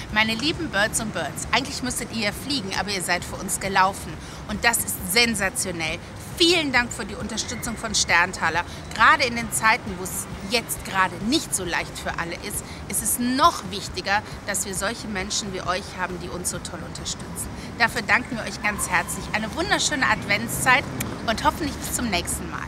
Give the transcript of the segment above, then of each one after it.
Meine lieben Birds und Birds, eigentlich müsstet ihr ja fliegen, aber ihr seid für uns gelaufen. Und das ist sensationell. Vielen Dank für die Unterstützung von Sterntaler. Gerade in den Zeiten, wo es jetzt gerade nicht so leicht für alle ist, ist es noch wichtiger, dass wir solche Menschen wie euch haben, die uns so toll unterstützen. Dafür danken wir euch ganz herzlich. Eine wunderschöne Adventszeit und hoffentlich bis zum nächsten Mal.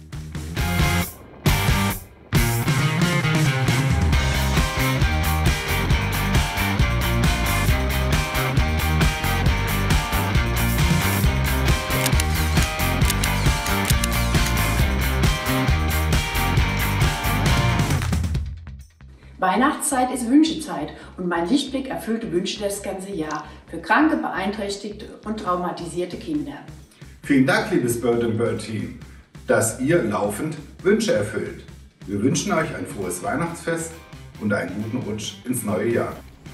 Weihnachtszeit ist Wünschezeit und mein Lichtblick erfüllte Wünsche das ganze Jahr für kranke, beeinträchtigte und traumatisierte Kinder. Vielen Dank, liebes Bird & Bird Team, dass ihr laufend Wünsche erfüllt. Wir wünschen euch ein frohes Weihnachtsfest und einen guten Rutsch ins neue Jahr.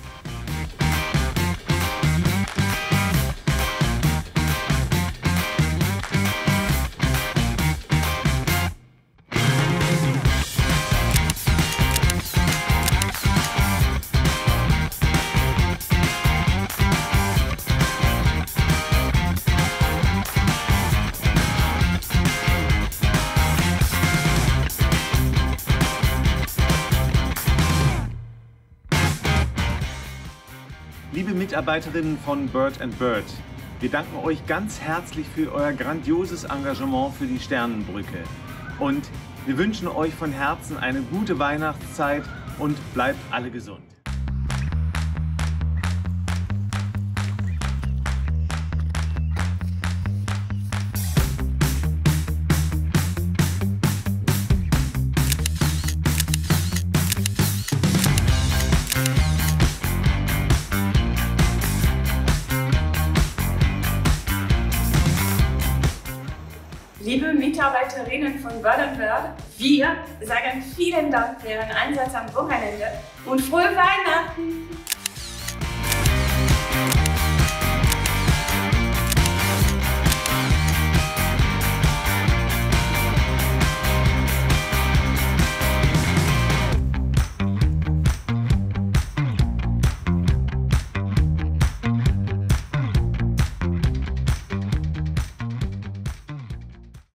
Liebe Mitarbeiterinnen von Bird & Bird, wir danken euch ganz herzlich für euer grandioses Engagement für die Sternenbrücke. Und wir wünschen euch von Herzen eine gute Weihnachtszeit und bleibt alle gesund. Liebe Mitarbeiterinnen von Bird & Bird, wir sagen vielen Dank für Ihren Einsatz am Wochenende und frohe Weihnachten!